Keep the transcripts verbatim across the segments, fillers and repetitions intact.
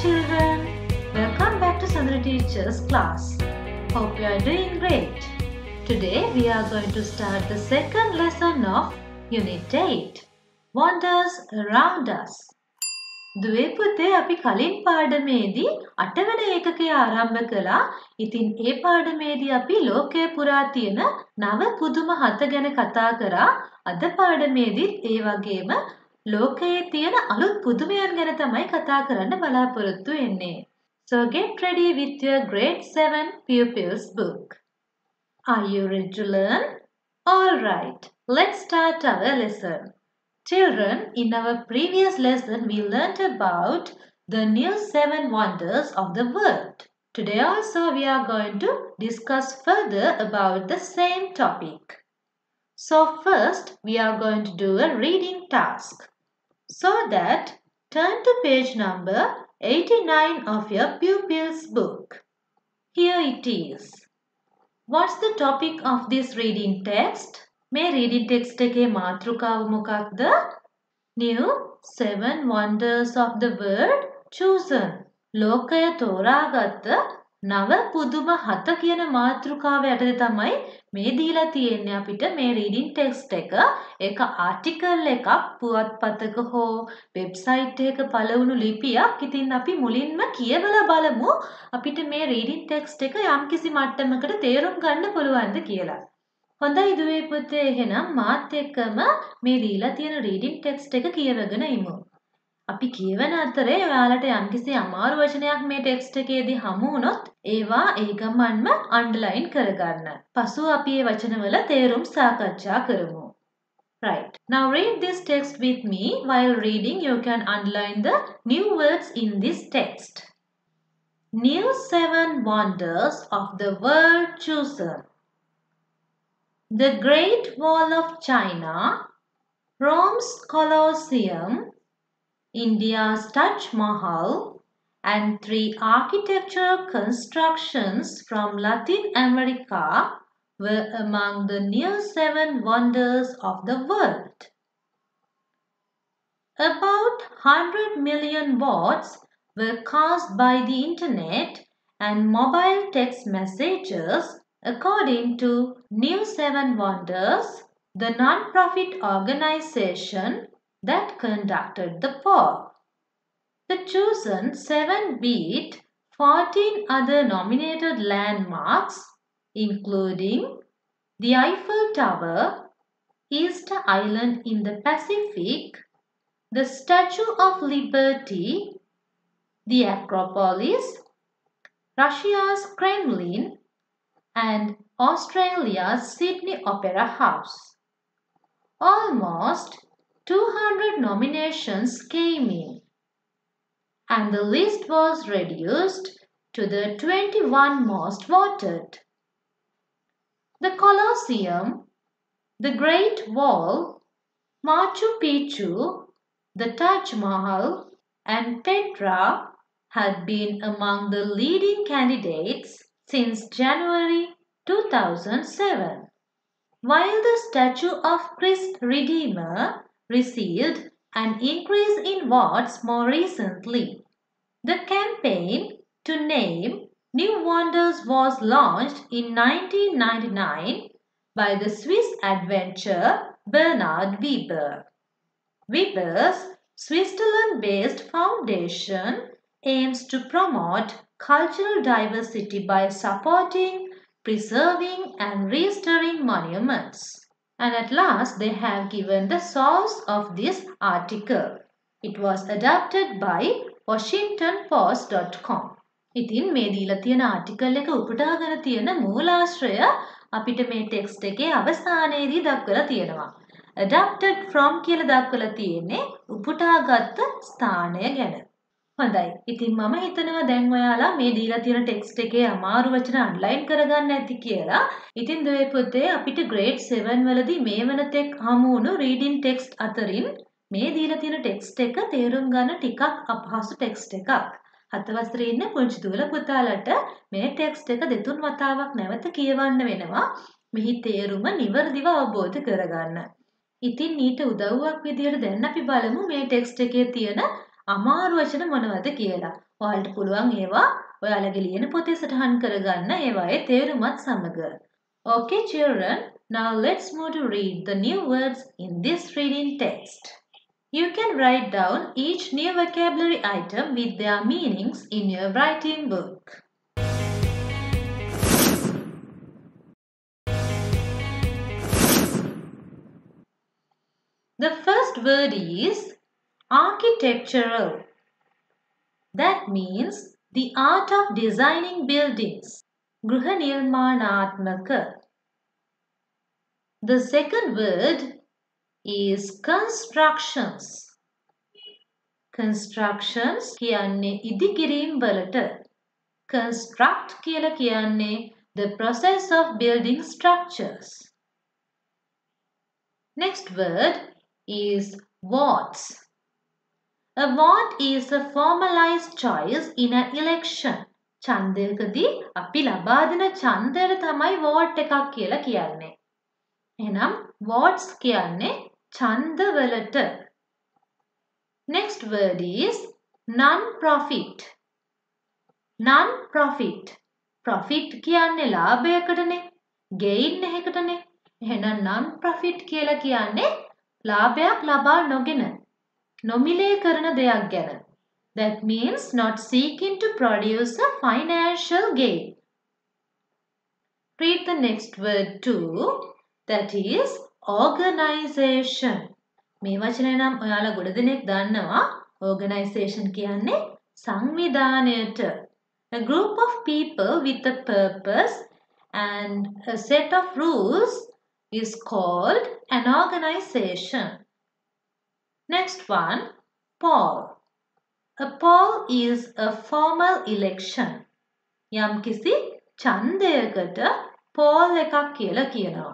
children, welcome back to Sandra Teacher's class. Hope you are doing great. Today we are going to start the second lesson of Unit eight, Wonders Around Us. දුවේ පුතේ අපි කලින් පාඩමේදී අටවන ඒකකය ආරම්භ කළා. ඉතින් ඒ පාඩමේදී අපි ලෝකයේ පුරා තියෙන නව පුදුම හත ගැන කතා කරා. අද පාඩමේදීත් ඒ වගේම ලෝකයේ තියෙන අලුත් පුදුමයන් ගැන තමයි කතා කරන්න බලාපොරොත්තු වෙන්නේ. So get ready with your grade seven pupils book. Are you ready to learn? All right, let's start our lesson. Children, in our previous lesson, we learnt about the new seven wonders of the world. Today also, we are going to discuss further about the same topic. So first, we are going to do a reading task. So that, turn to page number eighty-nine of your pupils' book. Here it is. What's the topic of this reading text? මේ reading text එකේ මාතෘකාව මොකක්ද? New seven wonders of the world chosen. ලෝකය තෝරාගත්ත නව පුදුම හත කියන මාතෘකාව යටතේ තමයි මේ දීලා තියෙන්නේ අපිට මේ reading text එක. ඒක article එකක් පුවත්පතක හෝ website එකක පළවුණු ලිපියක්. ඉතින් අපි මුලින්ම කියවලා බලමු අපිට මේ reading text එක යම්කිසි මට්ටමකට තේරුම් ගන්න පුළුවන්ද කියලා. හොඳයි දුවේ පුතේ එහෙනම් මාත් එක්කම මේ දීලා තියෙන reading text එක කියවගෙන ඉමු. අපි කියවන අතරේ ඔයාලට යම්කිසි අමාරු වචනයක් මේ text එකේදී හමු වුණොත් ඒවා ඒ ගමන්ම underline කරගන්න. පසුව අපි මේ වචනවල තේරුම් සාකච්ඡා කරමු. Right. Now read this text with me. While reading you can underline the new words in this text. New seven wonders of the world chosen. The Great Wall of China, Rome's Colosseum, India's Taj Mahal, and three architectural constructions from Latin America were among the new seven wonders of the world. About one hundred million votes were cast by the internet and mobile text messages. According to New Seven Wonders, the non-profit organization that conducted the poll, the chosen seven beat fourteen other nominated landmarks, including the Eiffel Tower, Easter Island in the Pacific, the Statue of Liberty, the Acropolis, Russia's Kremlin, and Australia's Sydney Opera House. Almost two hundred nominations came in, and the list was reduced to the twenty-one most voted. The Colosseum, the Great Wall, Machu Picchu, the Taj Mahal, and Petra had been among the leading candidates since January two thousand seven, while the statue of Christ Redeemer received an increase in votes more recently. The campaign to name new wonders was launched in nineteen ninety-nine by the Swiss adventurer Bernard Weber. Weber's Switzerland-based foundation aims to promote cultural diversity by supporting, preserving and restoring monuments. And at last they have given the source of this article. It was adapted by washington post dot com. ඉතින් මේ දීලා තියෙන ආටිකල් එක උපුටාගෙන තියෙන මූලාශ්‍රය අපිට මේ text එකේ අවසානයේදී දක්වලා තියෙනවා. Adapted from කියලා දක්වලා තියෙන්නේ උපුටාගත් ස්ථානය ගැන. හොඳයි. ඉතින් මම හිතනවා දැන් ඔයාලා මේ දීලා තියෙන ටෙක්ස්ට් එකේ අමාරු වචන අන්ඩර්ලයින් කරගන්න ඇති කියලා. ඉතින් දුවේ පුතේ අපිට grade seven වලදී මේ වෙනතෙක් හමු වුණු reading text අතරින් මේ දීලා තියෙන ටෙක්ස්ට් එක තේරුම් ගන්න ටිකක් අපහසු ටෙක්ස්ට් එකක්. හත වසරේ ඉන්න පුංචි දුවල පුතාලට මේ ටෙක්ස්ට් එක දෙතුන් වතාවක් නැවත කියවන්න වෙනවා. මෙහි තේරුම නිවැරදිව අවබෝධ කරගන්න. ඉතින් ඊට උදව්වක් විදියට දැන් අපි බලමු මේ ටෙක්ස්ට් එකේ තියෙන අමාරු වචන මොනවද කියලා. ඔයාලට පුළුවන් ඒවා ඔයාලගේ ලියන පොතේ සටහන් කරගන්න ඒවායේ තේරුමත් සමග. Okay children, now let's move to read the new words in this reading text. You can write down each new vocabulary item with their meanings in your writing book. The first word is architectural. That means the art of designing buildings. Gruha nirmanatmaka. The second word is constructions. Constructions kiyanne idikirim walata. Construct kiyala kiyanne the process of building structures. Next word is votes. A vote is a formalized choice in an election. ඡන්දයකදී අපි ලබා දෙන ඡන්දයට තමයි vote එකක් කියලා කියන්නේ. එහෙනම් votes කියන්නේ ඡන්දවලට. Next word is non-profit. Non-profit. Profit කියන්නේ ලාභයකටනේ. gain එකකටනේ. එහෙනම් non-profit කියලා කියන්නේ ලාභයක් ලබා නොගෙන නොමිලේ කරන දෙයක් ගැන. That means not seeking to produce a financial gain. Read the next word too. That is organization. මේ වචනය නම් ඔයාලා ගොඩ දෙනෙක් දන්නවා. Organization කියන්නේ සංවිධානයට. A group of people with a purpose and a set of rules is called an organization. Next one, poll. A poll is a formal election. යම් කිසි ඡන්දයකට poll එකක් කියලා කියනවා.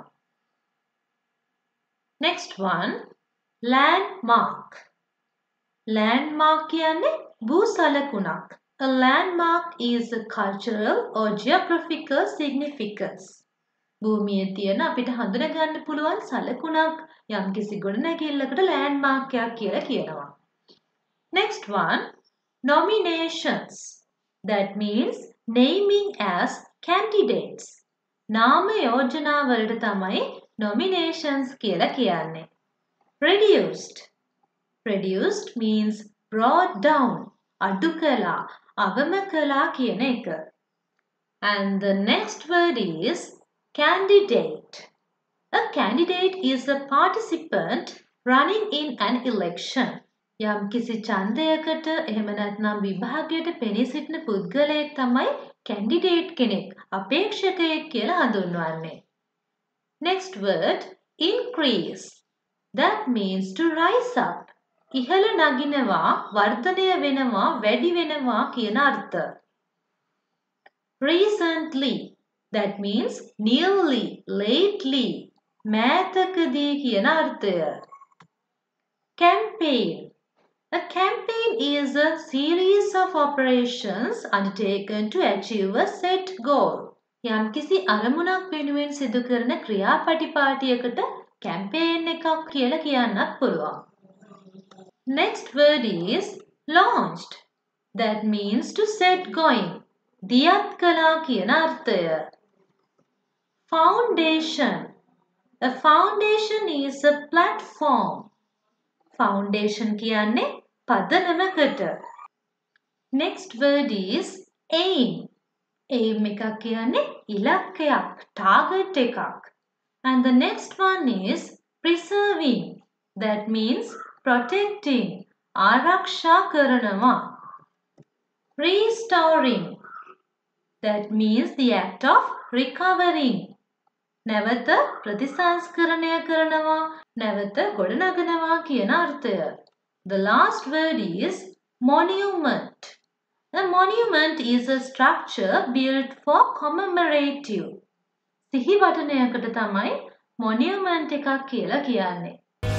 Next one, landmark. Landmark කියන්නේ භූසලකුණක්. A landmark is a cultural or geographical significance. භූමියේ තියෙන අපිට හඳුනා ගන්න පුළුවන් සලකුණක් යම් කිසි ගොඩනැගිල්ලකට landmark එකක් කියලා කියනවා. Next one, nominations. That means naming as candidates. නාම යෝජනා වලට තමයි nominations කියලා කියන්නේ. Reduced. Reduced means brought down. අඩු කළා, අවම කළා කියන එක. And the next word is candidate. A candidate is a participant running in an election. යම් කිසි ඡන්දයකට එහෙම නැත්නම් විභාගයට පෙනී සිටින පුද්ගලයෙක් තමයි candidate කෙනෙක්, අපේක්ෂකයෙක් කියලා හඳුන්වන්නේ. Next word, increase. That means to rise up. ඉහළ නගිනවා, වර්ධනය වෙනවා, වැඩි වෙනවා කියන අර්ථ. Recently. That means newly, lately, මෑතකදී කියන අර්ථය. Campaign. A campaign is a series of operations undertaken to achieve a set goal. යම් කිසි අරමුණක් වෙනුවෙන් සිදු කරන ක්‍රියාපටිපාටියකට campaign එකක් කියලා කියන්නත් පුළුවන්. Next word is launched. That means to set going. දියත් කළා කියන අර්ථය. Foundation. A foundation is a platform. Foundation කියන්නේ පදනමකට. Next word is aim. Aim එකක් කියන්නේ ඉලක්කයක්, target එකක්. And the next one is preserving. That means protecting. ආරක්ෂා කරනවා. Restoring. That means the act of recovering. නැවත ප්‍රතිසංස්කරණය කරනවා, නැවත ගොඩනගනවා කියන අර්ථය. The last word is monument. A monument is a structure built for commemorative. සිහිවටනයකට තමයි monument එකක් කියලා කියන්නේ.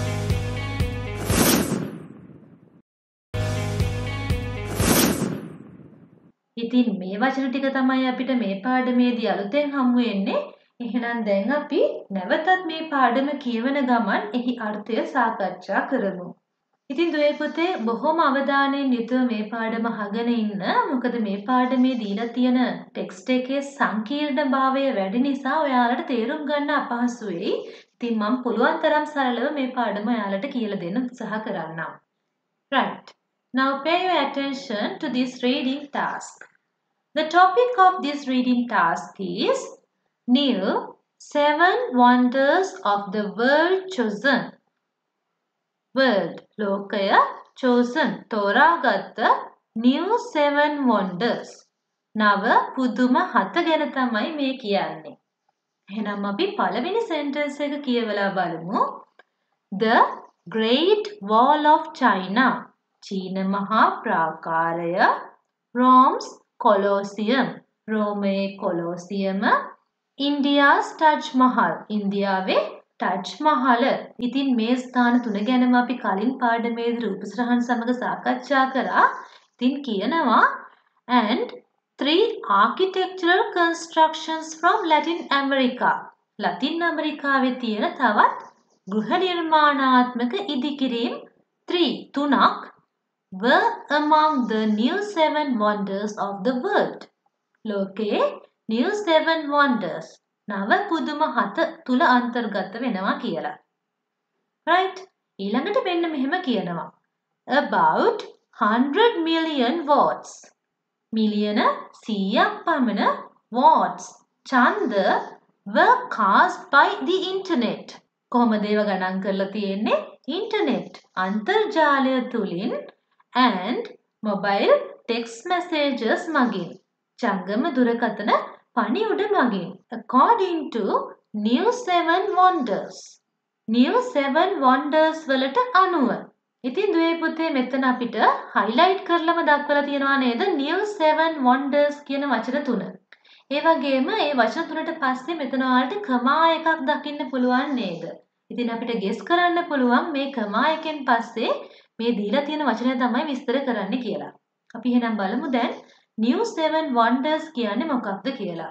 ඉතින් මේ වචන ටික තමයි අපිට මේ පාඩමේදී අලුතෙන් හමු වෙන්නේ. එහෙනම් දැන් අපි නැවතත් මේ පාඩම කියවන ගමන් එහි අර්ථය සාකච්ඡා කරමු. ඉතින් දුවේ පුතේ බොහොම අවධානයෙන් යුතුව මේ පාඩම අහගෙන ඉන්න. මොකද මේ පාඩමේ දීලා තියෙන ටෙක්ස්ට් එකේ සංකීර්ණභාවය වැඩි නිසා ඔයාලට තේරුම් ගන්න අපහසු වෙයි. ඉතින් මම පුළුවන් තරම් සරලව මේ පාඩම ඔයාලට කියලා දෙන්න උත්සාහ කරන්නම්. Right. Now pay your attention to this reading task. The topic of this reading task is New Seven Wonders of the World Chosen. World ලෝකය chosen තෝරාගත්ත new seven wonders නව පුදුම හත ගැන තමයි මේ කියන්නේ. එහෙනම් අපි පළවෙනි sentence එක කියවලා බලමු. The Great Wall of China චීන මහා ප්‍රාකාරය, Rome's Colosseum රෝමයේ කොලොසියම, India's Taj Mahal ඉන්දියාවේ ටච් මහල. ඉතින් මේ ස්ථාන තුන ගැනම අපි කලින් පාඩමේදී රූපසරහන් සමග සාකච්ඡා කරා. ඉතින් කියනවා and three architectural constructions from Latin America. ලතින් ඇමරිකාවේ තියෙන තවත් ගෘහ නිර්මාණාත්මක ඉදිකිරීම් three තුනක් were among the new seven wonders of the world. ලෝකයේ new seven wonders නව පුදුම හත තුල අන්තර්ගත වෙනවා කියලා. right. ඊළඟට මෙන්න මෙහෙම කියනවා. About one hundred million watts. මිලියන සීයක් පමණ watts ඡන්ද were cast by the internet. කොහොමද ඒව ගණන් කරලා තියෙන්නේ? internet අන්තර්ජාලය තුලින් and mobile text messages මගින්. ජංගම දුරකථන පණිවුඩ මගින්. According to New Seven Wonders. New Seven Wonders වලට අනුව. ඉතින් දුවේ පුතේ මෙතන අපිට highlight කරලම දක්වලා තියෙනවා නේද New Seven Wonders කියන වචන තුන. ඒ වගේම මේ වචන තුනට පස්සේ මෙතන ඔයාලට කමා එකක් දකින්න පුළුවන් නේද? ඉතින් අපිට guess කරන්න පුළුවන් මේ කමා එකෙන් පස්සේ මේ දීලා තියෙන වචනය තමයි විස්තර කරන්න කියලා. අපි එහෙනම් බලමු දැන් New Seven Wonders කියන්නේ මොකක්ද කියලා.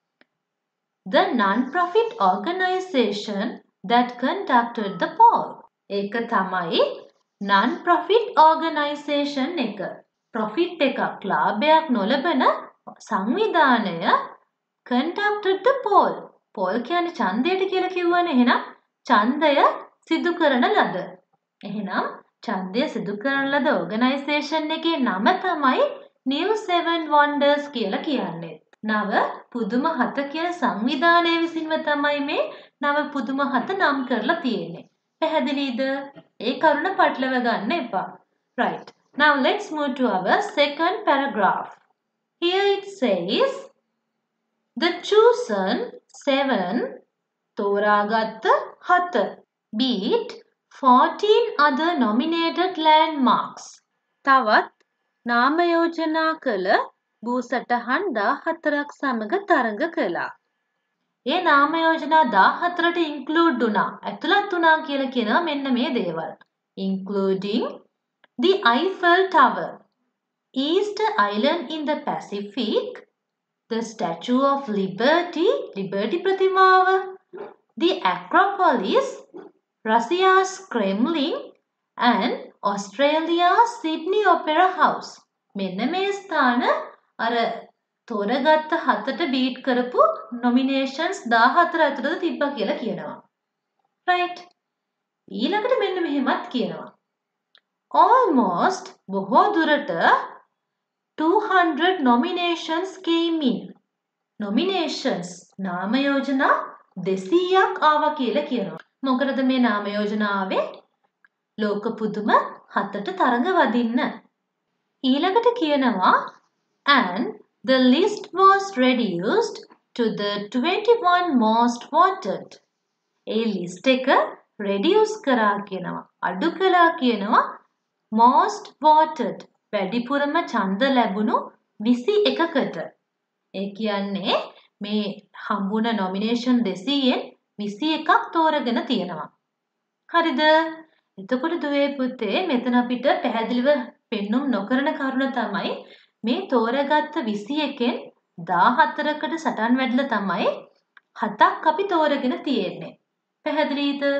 The non-profit organization that conducted the poll. ඒක තමයි non-profit organization එක. profit එකක් ලාභයක් නොලබන සංවිධානය conducted the poll. poll කියන්නේ ඡන්දයට කියලා කිව්වනේ. එහෙනම් ඡන්දය සිදු කරන ලද. එහෙනම් ඡන්දය සිදු කරන ලද organization එකේ නම තමයි New Seven Wonders කියලා කියන්නේ. නව පුදුම හත කියන සංවිධානය විසින්ම තමයි මේ නව පුදුම හත නම් කරලා තියෙන්නේ. පැහැදිලිද? ඒ කරුණ පටලව ගන්න එපා. Right. Now let's move to our second paragraph. Here it says the chosen seven තෝරාගත් හත beat fourteen other nominated landmarks. තවත් නාම යෝජනා කළ භූසටහන් දාහතරක් සමග තරඟ කළා. ඒ නාම යෝජනා දාහතරට include වුණා. ඇතුළත් වුණා කියලා කියනවා මෙන්න මේ දේවල්. Including the Eiffel Tower, Easter Island in the Pacific, the Statue of Liberty, Liberty ප්‍රතිමාව, the Acropolis, Russia's Kremlin, and Australia's Sydney Opera House. මෙන්න මේ ස්ථාන අර තෝරගත්ත හතට බීට් කරපු nominations දාහතර ඇතුළත තිබ්බා කියලා කියනවා. right. ඊළඟට මෙන්න මෙහෙමත් කියනවා. almost බොහෝ දුරට two hundred nominations came in. nominations නාම යෝජනා දෙසීයක් ආවා කියලා කියනවා. මොකටද මේ නාම යෝජනා ආවේ? ලෝක පුදුම හතට තරඟ වදින්න. ඊළඟට කියනවා and the list was reduced to the twenty-one most voted. A list එක reduce කරා කියනවා. අඩු කළා කියනවා most voted. වැඩිපුරම ඡන්ද ලැබුණු විසි එකකට. ඒ කියන්නේ මේ හම්බුණ nomination දෙසීයෙන් විසි එකක් තෝරගෙන තියෙනවා. හරිද? එතකොට දුවේ පුතේ මෙතන අපිට පැහැදිලිව පෙන්눔 නොකරන කරුණ තමයි මේ තෝරගත්ත විසි එකෙන් දාහතරකට සටන් වැදලා තමයි හතක් අපි තෝරගෙන තියෙන්නේ. පැහැදිලිද?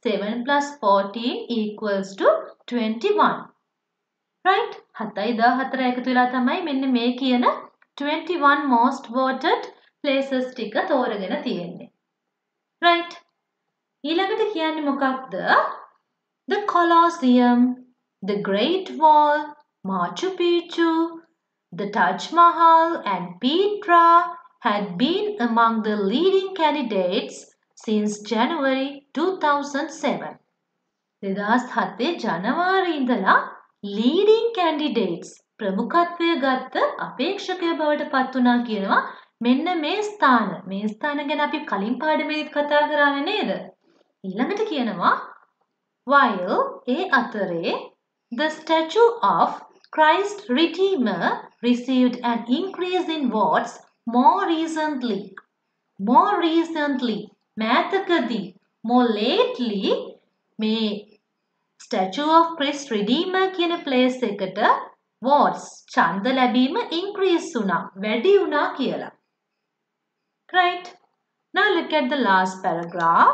seven plus fourteen equals to twenty-one. Right? හතයි දහහතර එකතු වෙලා තමයි මෙන්න මේ කියන twenty-one most voted places ටික තෝරගෙන තියෙන්නේ. Right? ඊළඟට කියන්නේ මොකක්ද? The Colosseum, the Great Wall, Machu Picchu, the Taj Mahal and Petra had been among the leading candidates since January two thousand seven. දෙදාස් හතේ ජනවාරි ඉඳලා leading candidates ප්‍රමුඛත්වය ගත්ත අපේක්ෂකය බවට පත් වුණා කියනවා මෙන්න මේ ස්ථාන. මේ ස්ථාන ගැන අපි කලින් පාඩමේදීත් කතා කරානේ නේද? ඊළඟට කියනවා while ඒ අතරේ the statue of Christ Redeemer received an increase in votes more recently. More recently. මෑතකදී. More lately මේ Statue of Christ Redeemer කියන place එකට votes ඡන්ද ලැබීම increase වුණා. වැඩි වුණා කියලා. Right? Now look at the last paragraph.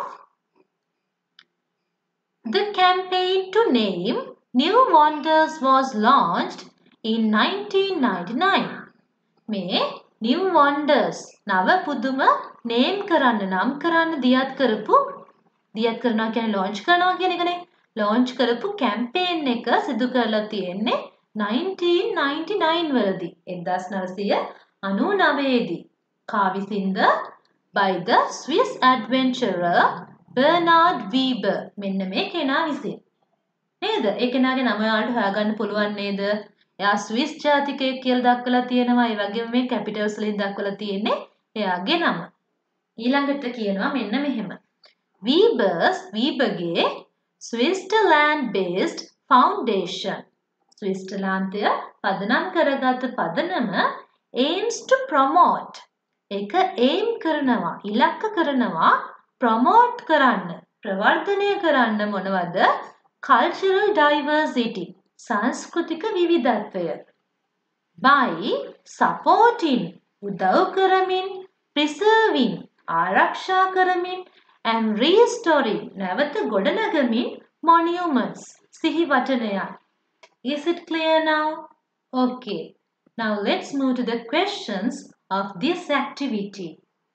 The campaign to name new wonders was launched in nineteen ninety-nine. මේ new wonders නව පුදුම name කරන්න නම් කරන්න දියත් කරපු දියත් කරනවා කියන්නේ launch කරනවා කියන එකනේ. launch කරපු campaign එක සිදු කරලා තියෙන්නේ nineteen ninety-nine වලදී. එක්දාස් නවසිය අනූනවයේදී. කා විසින්ද by the Swiss adventurer Bernard Weber. මෙන්න මේ කෙනා විසින්. නේද? ඒ කෙනාගේ නම ඔයාලට හොයාගන්න පුළුවන් නේද? එයා ස්විස් ජාතිකයෙක් කියලා දක්වලා තියෙනවා. ඒ වගේම මේ capitals වලින් දක්වලා තියෙන්නේ එයාගේ නම. ඊළඟට කියනවා මෙන්න මෙහෙම. Weber's Weberගේ Switzerland based foundation. ස්විට්සර්ලන්තය පදනම් කරගත් පදනම aims to promote. එක aim කරනවා, ඉලක්ක කරනවා, promote කරන්න, ප්‍රවර්ධනය කරන්න මොනවද? Cultural diversity. සංස්කෘතික විවිධත්වය. By supporting. උදව් කරමින්, preserving. ආරක්ෂා කරමින් and restoring. නැවත ගොඩනගමින් monuments. සිහිවටනයන්. Is it clear now? Okay. Now let's move to the questions of this activity.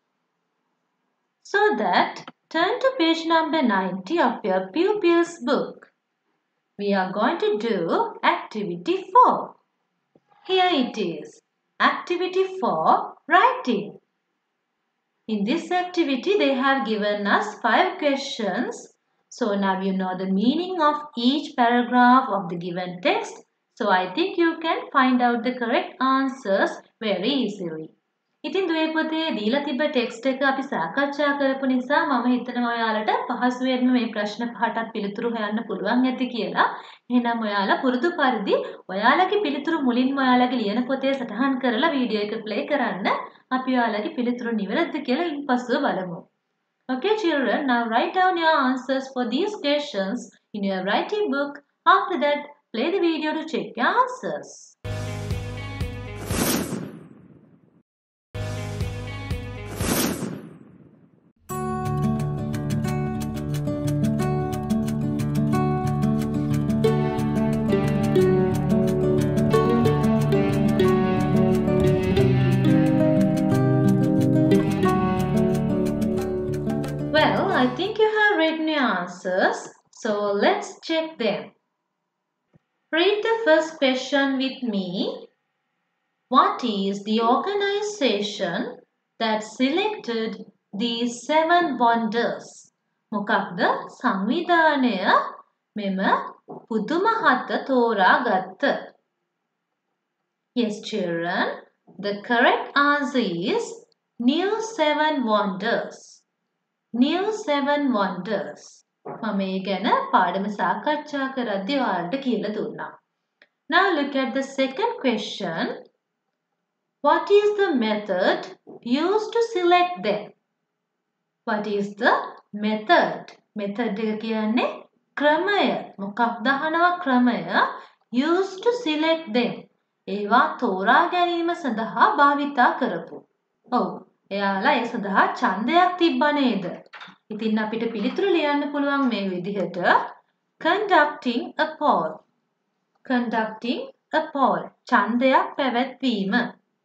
So that, turn to page number ninety of your pupils book. We are going to do activity four. Here it is. Activity four, writing. In this activity, they have given us five questions. So now you know the meaning of each paragraph of the given text. So I think you can find out the correct answers very easily. ඉතින් දුවේ පුතේ දීලා තිබ්බ text එක අපි සාකච්ඡා කරපු නිසා මම හිතනවා ඔයාලට පහසුවෙන්ම මේ ප්‍රශ්න පහටත් පිළිතුරු හොයන්න පුළුවන් ඇති කියලා. එහෙනම් ඔයාලා පුරුදු පරිදි ඔයාලගේ පිළිතුරු මුලින්ම ඔයාලගේ ලියන පොතේ සටහන් කරලා වීඩියෝ එක ප්ලේ කරන්න. අපි ඔයාලගේ පිළිතුරු නිවැරදිද කියලා ඉන්පසුව බලමු. Okay children, now write down your answers for these questions in your writing book. After that, play the video to check your answers. I think you have written your answers, so let's check them. Read the first question with me. What is the organization that selected these seven wonders? මොකක්ද සංවිධානය මෙම පුදුම හත තෝරාගත්ත? Yes children, the correct answer is New Seven Wonders. New Seven Wonders. මම මේ ගැන පාඩම සාකච්ඡා කරද්දී ඔයාලට කියලා දුන්නා. Now look at the second question. What is the method used to select them? What is the method? Method එක කියන්නේ ක්‍රමය. මොකක්ද අහනවා ක්‍රමය used to select them. ඒවා තෝරා ගැනීම සඳහා භාවිතා කරපු. ඔව්. එයාලා ඒ සඳහා ඡන්දයක් තිබ්බ නේද? ඉතින් අපිට පිළිතුරු ලියන්න පුළුවන් මේ විදිහට conducting a poll. Conducting a poll. ඡන්දයක් පැවැත්වීම.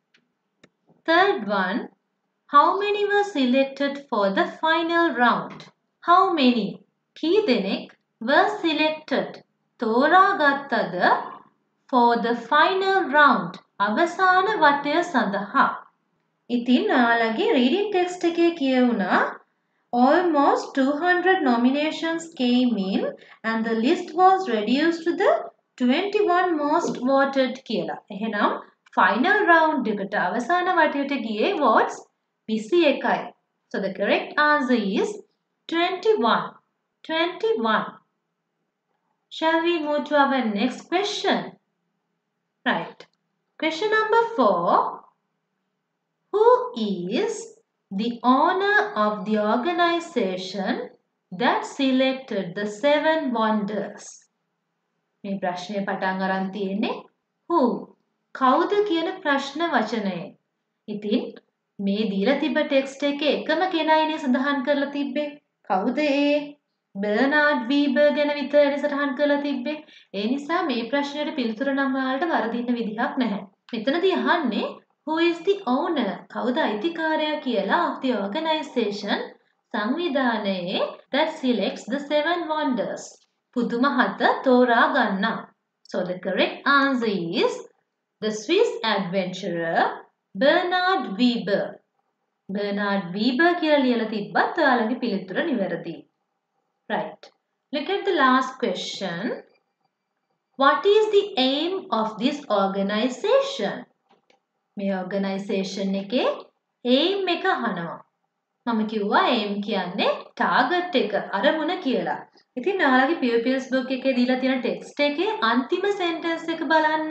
Third one, how many were selected for the final round? How many? කී දෙනෙක් were selected? තෝරාගත්තද for the final round. අවසාන වටය සඳහා. ඉතින් ඔයාලගේ reading text එකේ කියවුණා almost two hundred nominations came in and the list was reduced to the twenty-one most voted කියලා. එහෙනම් final round එකට අවසාන වටයට ගියේ votes twenty-one. So the correct answer is twenty-one. twenty-one. Shall we move to our next question? Right. Question number four. Who is the owner of the organization that selected the seven wonders? මේ ප්‍රශ්නේ පටන් අරන් තියෙන්නේ who කවුද කියන ප්‍රශ්න වචනයෙන්. ඉතින් මේ දීලා තිබ්බ ටෙක්ස්ට් එකේ එකම කෙනායිනේ සඳහන් කරලා තිබ්බේ. කවුද ඒ? බර්නාඩ් වීබර් ගැන විතරයි සටහන් කරලා තිබ්බේ. ඒ නිසා මේ ප්‍රශ්නෙට පිළිතුර නම් ඔයාලට වරදින්න විදිහක් නැහැ. මෙතනදී අහන්නේ who is the owner? කවුද අයිතිකාරයා කියලා of the organization සංවිධානයේ that selects the seven wonders. පුදුම හත තෝරා ගන්නා. So the correct answer is the Swiss adventurer Bernard Weber. Bernard Weber කියලා ලියලා තිබ්බත් ඔයාලගේ පිළිතුර නිවැරදි. Right. Look at the last question. What is the aim of this organization? මේ organization එකේ aim එක අහනවා. මම කිව්වා aim කියන්නේ target එක, අරමුණ කියලා. ඉතින් ඔයාලගේ pupils book එකේ දීලා තියෙන text එකේ අන්තිම sentence එක බලන්න.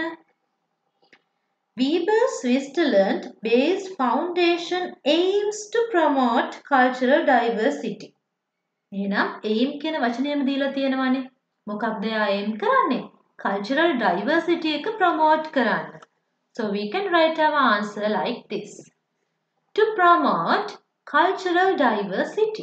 Weber Switzerland based foundation aims to promote cultural diversity. එහෙනම් aim කියන වචනයම දීලා තියෙනවානේ. මොකක්ද එයා aim කරන්නේ? Cultural diversity එක promote කරන්න. So we can write our answer like this. To promote cultural diversity.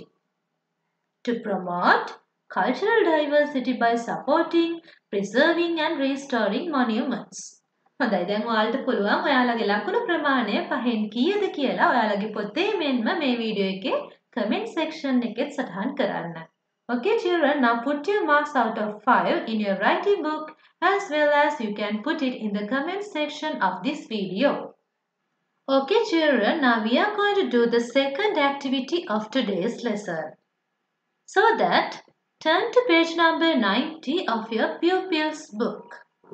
To promote cultural diversity by supporting, preserving and restoring monuments. හොඳයි දැන් ඔයාලට පුළුවන් ඔයාලගේ ලකුණු ප්‍රමාණය පහෙන් කීයද කියලා ඔයාලගේ පොතේ මෙන්ම මේ වීඩියෝ එකේ comment section එකෙත් සටහන් කරන්න. Okay children, now put your marks out of five in your writing book as well as you can put it in the comment section of this video. Okay children, now we are going to do the second activity of today's lesson. So that, turn to page number ninety of your pupils book.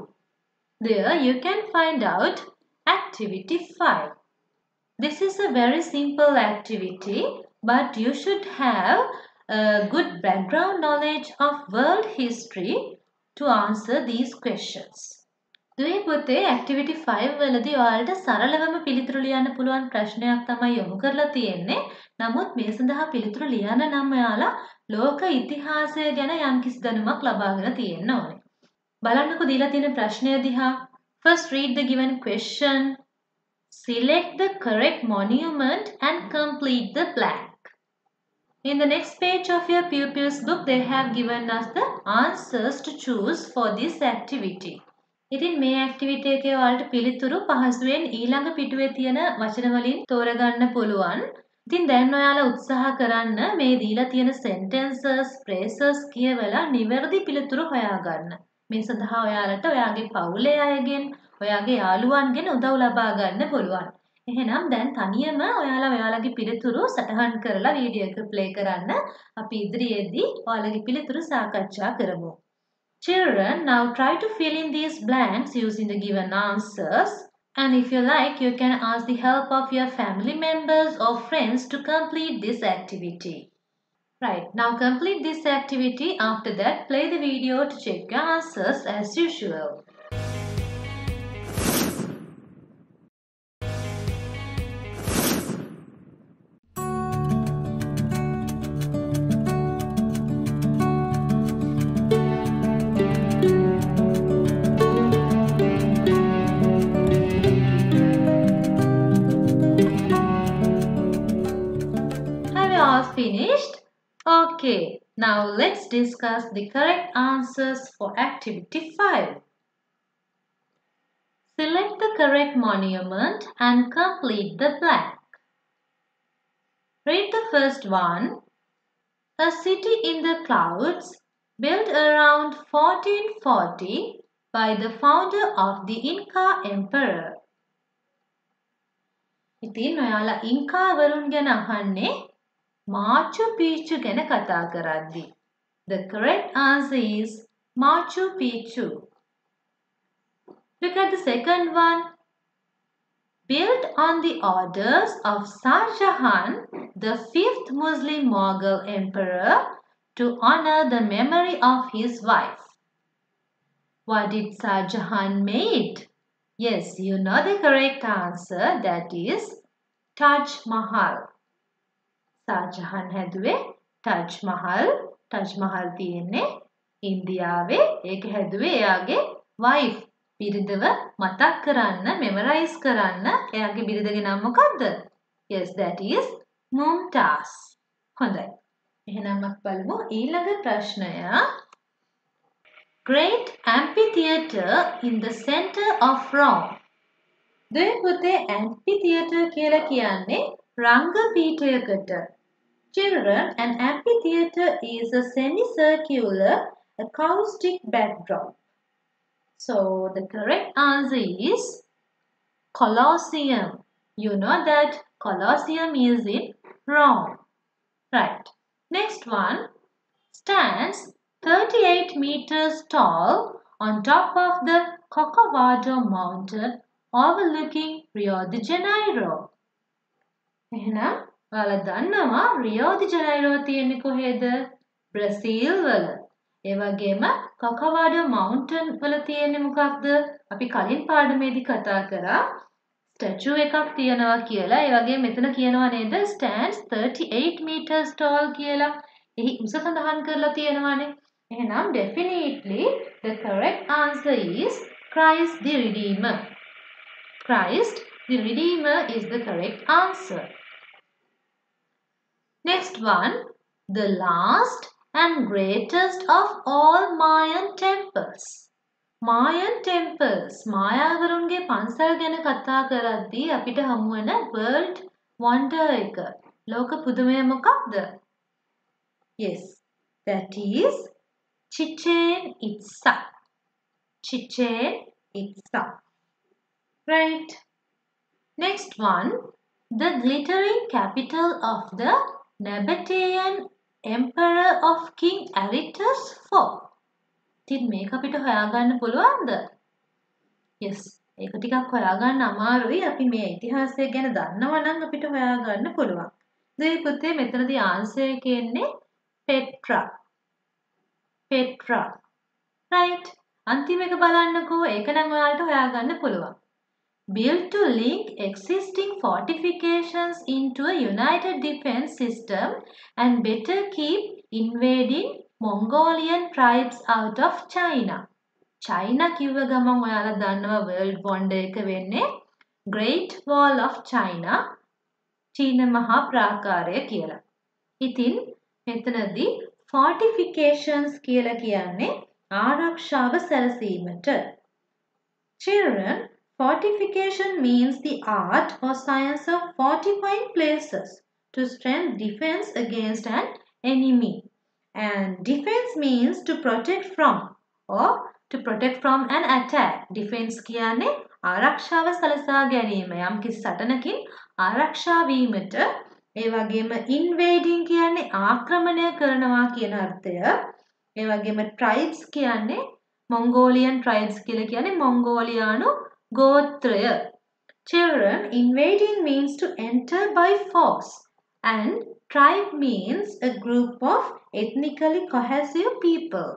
There you can find out activity five. This is a very simple activity, but you should have a good background knowledge of world history to answer these questions. දුවේ පුතේ activity five වලදී ඔයාලට සරලවම පිළිතුරු ලියන්න පුළුවන් ප්‍රශ්නයක් තමයි යොමු කරලා තියෙන්නේ. නමුත් මේ සඳහා පිළිතුරු ලියන්න නම් ඔයාලා ලෝක ඉතිහාසය ගැන යම්කිසි දැනුමක් ලබාගෙන තියෙන්න ඕනේ. බලන්නකෝ දීලා තියෙන ප්‍රශ්නය දිහා. First read the given question. Select the correct monument and complete the blank. In the next page of your pupils book, they have given us the answers to choose for this activity. ඉතින් මේ activity එකේ ඔයාලට පිළිතුරු පහසුවෙන් ඊළඟ පිටුවේ තියෙන වචන වලින් තෝරගන්න පුළුවන්. ඉතින් දැන් ඔයාලා උත්සාහ කරන්න මේ දීලා තියෙන sentences, phrases කියවලා නිවැරදි පිළිතුරු හොයාගන්න. මේ සඳහා ඔයාලට ඔයාගේ පවුලේ අයගෙන්, ඔයාගේ යාළුවන්ගෙන් උදව් ලබා ගන්න පුළුවන්. එහෙනම් දැන් තනියම ඔයාලා ඔයාලගේ පිළිතුරු සටහන් කරලා වීඩියෝ එක ප්ලේ කරන්න. අපි ඉදිරියේදී ඔයාලගේ පිළිතුරු සාකච්ඡා කරමු. Children, now try to fill in these blanks using the given answers. And if you like, you can ask the help of your family members or friends to complete this activity. Right, now complete this activity. After that, play the video to check your answers as usual. Finished? Now let's discuss the correct answers for activity five. Select the correct monument and complete the blank. Read the first one. A city in the clouds built around fourteen forty by the founder of the Inca Emperor. ඉතින් ඔයාලා Inca වරුන් ගැන අහන්නේ මාචු පීචු ගැන කතා කරද්දී. The correct answer is Machu Picchu. Look at the second one. Built on the orders of Shah Jahan, the fifth Muslim Mughal emperor, to honor the memory of his wife. What did Shah Jahan made? Yes, you know the correct answer. That is Taj Mahal. Shah Jahan හැදුවේ Taj Mahal. Taj Mahal තියෙන්නේ ඉන්දියාවේ. ඒක හැදුවේ එයාගේ wife බිරිඳව මතක් කරන්න, memorize කරන්න. එයාගේ බිරිඳගේ නම මොකක්ද? Yes, that is Mumtaz. හොඳයි. එහෙනම් අපි බලමු ඊළඟ ප්‍රශ්නය. Great amphitheater in the center of Rome. දෙවි පුතේ amphitheater කියලා කියන්නේ රංගපීඨයකට. Children, an amphitheater is a semicircular acoustic backdrop. So the correct answer is Colosseum. You know that Colosseum is in Rome. Right. Next one. Stands thirty-eight meters tall on top of the Corcovado mountain overlooking Rio de Janeiro. එහෙනම් ඔයාලා දන්නවා Rio D Janeiro තියෙන්නේ කොහෙද? බ්‍රසීල් වල. ඒ වගේම කොකවාඩෝ මවුන්ටන් වල තියෙන්නේ මොකක්ද? අපි කලින් පාඩමේදී කතා කරා ස්ටැචු එකක් තියෙනවා කියලා. ඒ වගේම මෙතන කියනවා නේද stands thirty-eight meters tall කියලා. එහි උස සඳහන් කරලා තියෙනවානේ. එහෙනම් definitely the correct answer is Christ the Redeemer. Christ the Redeemer is the correct answer. Next one, the last and greatest of all Mayan temples. Mayan temples. මායාවරුන්ගේ පන්සල් ගැන කතා කරද්දී අපිට හමු වෙන world wonder එක. ලෝක පුදුමය මොකක්ද? Yes, that is Chichen Itza. Chichen Itza. Right. Next one, the glittering capital of the Nabatean Emperor of King Aretas the fourth. ඉතින් මේක අපිට හොයාගන්න පුළුවන්ද? Yes, ඒක ටිකක් හොයාගන්න අමාරුයි. අපි මේ ඉතිහාසය ගැන දන්නවා නම් අපිට හොයාගන්න පුළුවන්. දෙවි පුතේ මෙතනදී ආන්සර් එක එන්නේ Petra. Petra. Right. අන්තිම එක බලන්නකෝ. ඒක නම් ඔයාලට හොයාගන්න පුළුවන්. Built to link existing fortifications into a united defense system and better keep invading Mongolian tribes out of China. China කිව්ව ගමන් ඔයාලා දන්නවා world wonder එක වෙන්නේ Great Wall of China. චීන මහා ප්‍රාකාරය කියලා. ඉතින් මෙතනදී fortifications කියලා කියන්නේ ආරක්ෂාව සැලසීමට. Children, fortification means the art or science of fortifying places to strengthen defense against an enemy. And defense means to protect from or to protect from an attack. Defense කියන්නේ ආරක්ෂාව සලසා ගැනීම. යම් කිසි සටනකින් ආරක්ෂා වීමට. ඒ වගේම invading කියන්නේ ආක්‍රමණය කරනවා කියන අර්ථය. ඒ වගේම tribes කියන්නේ Mongolian tribes කියලා කියන්නේ මොංගෝලියානු ගෝත්‍රය. Children, invading means to enter by force and tribe means a group of ethnically cohesive people.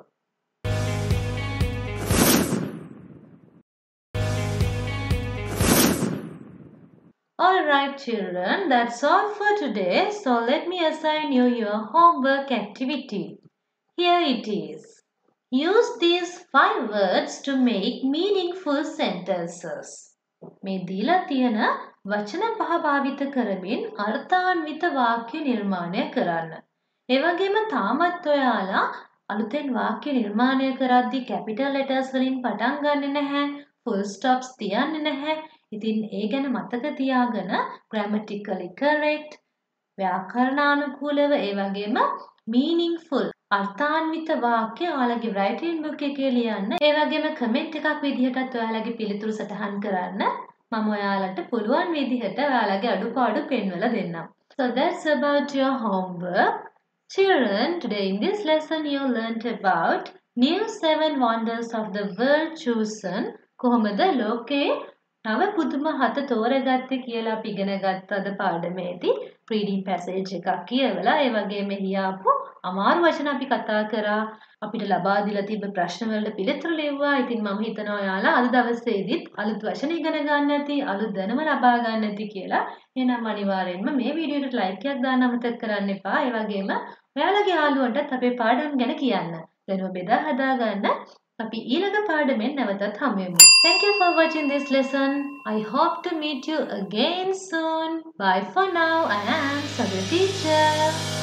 Alright children, that's all for today. So let me assign you your homework activity. Here it is. Use these five words to make meaningful sentences. මේ දීලා තියෙන වචන පහ භාවිත කරමින් අර්ථාන්විත වාක්‍ය නිර්මාණය කරන්න. ඒ වගේම තාමත් ඔයාලා අලුතෙන් වාක්‍ය නිර්මාණය කරද්දී capital letters වලින් පටන් ගන්නෙ නැහැ. full stops තියන්නේ නැහැ. ඉතින් ඒ ගැන මතක තියාගෙන grammatically correct, ව්‍යාකරණානුකූලව ඒ වගේම meaningful අර්ථාන්විත වාක්‍ය ඔයාලගේ writing book එකේ ලියන්න. ඒ වගේම comment එකක් විදිහටත් ඔයාලගේ පිළිතුරු සටහන් කරන්න. මම ඔයාලට පුළුවන් විදිහට ඔයාලගේ අඩුපාඩු පෙන්වලා දෙන්නම්. So that's about your homework. Children, today in this lesson you learnt about new seven wonders of the world chosen. කොහොමද ලෝකේ නව පුදුම හත තෝරගත්තේ කියලා අපි ඉගෙන ගත්තද පාඩමේදී reading passage එකක් කියවලා ඒ වගේම එහි ආපු අමාරු වචන අපි කතා කරා. අපිට ලබා දීලා තිබ්බ ප්‍රශ්න වලට පිළිතුරු ලිව්වා. ඉතින් මම හිතනවා ඔයාලා අද දවසේදීත් අලුත් වචන ඉගෙන ගන්න ඇති, අලුත් දැනුම ලබා ගන්න ඇති කියලා. එහෙනම් අනිවාර්යෙන්ම මේ වීඩියෝ එකට ලයික් එකක් දාන්න අමතක කරන්න එපා. ඒ වගේම ඔයාලගේ යාළුවන්ටත් අපේ පාඩම් ගැන කියන්න. දැනුම බෙදා හදා ගන්න. අපි ඊළඟ පාඩමෙන් නැවතත් හමු වෙමු. Thank you for watching this lesson. I hope to meet you again soon. Bye for now. I am Sadhya teacher.